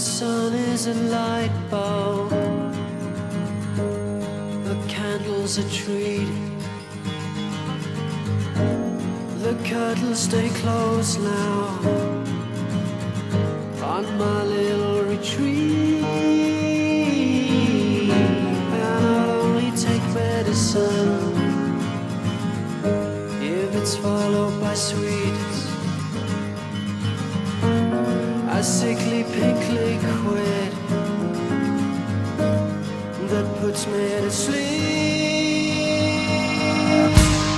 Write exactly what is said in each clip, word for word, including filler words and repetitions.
sun is a light bulb, the candle's a treat, the curtains stay closed now on my little retreat. And I'll only take medicine if it's followed by sweets, a sickly pink liquid that puts me to sleep.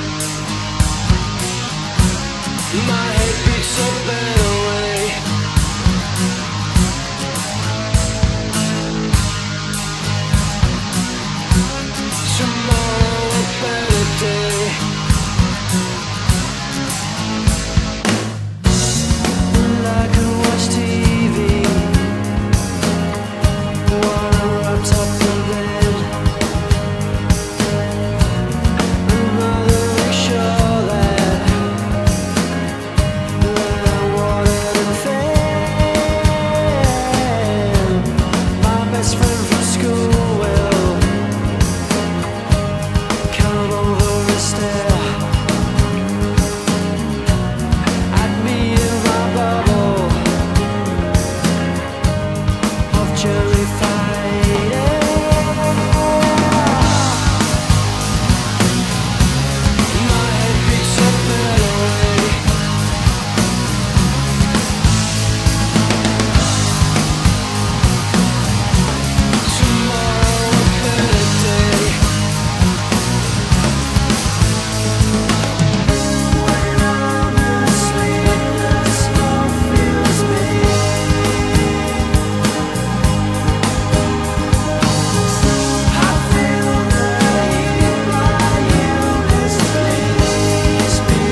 My head beats a better way. Tomorrow a better day. And I can watch T V while I'm wrapped up in bed. Another make sure that that I watered and fed. My best friend from school will come over and stare at me in my bubble of jury fighting. My head beats a better way. Tomorrow a better day. When I'm asleep, the smoke fills me. I feel the heat my illness leaves me.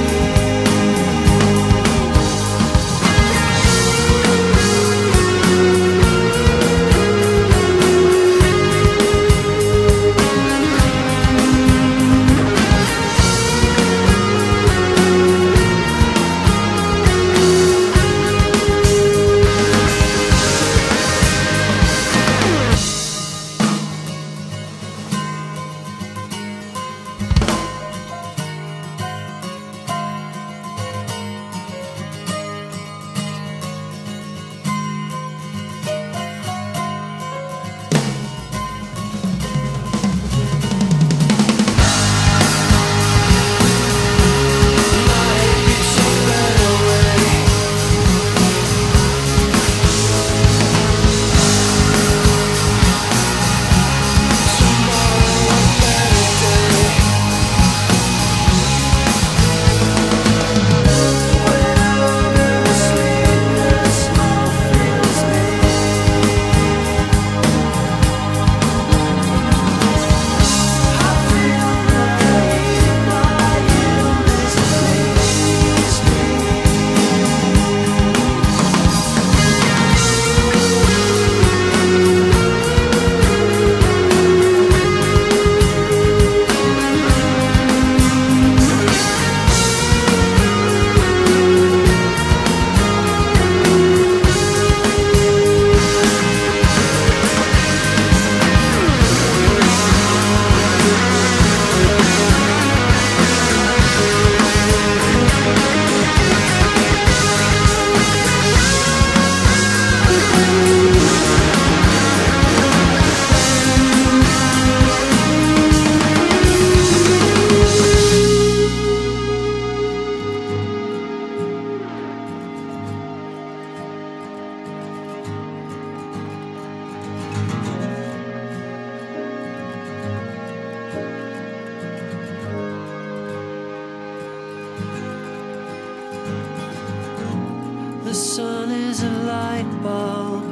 The sun is a light bulb,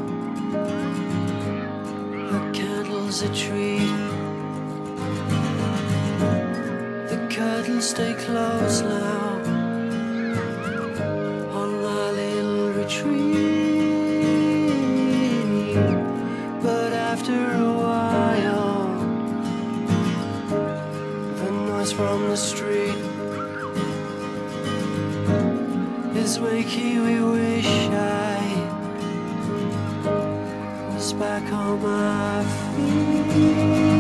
a candle's a treat, the curtains stay closed now on my little retreat. But after a while, the noise from the street is making me wish I back on my feet.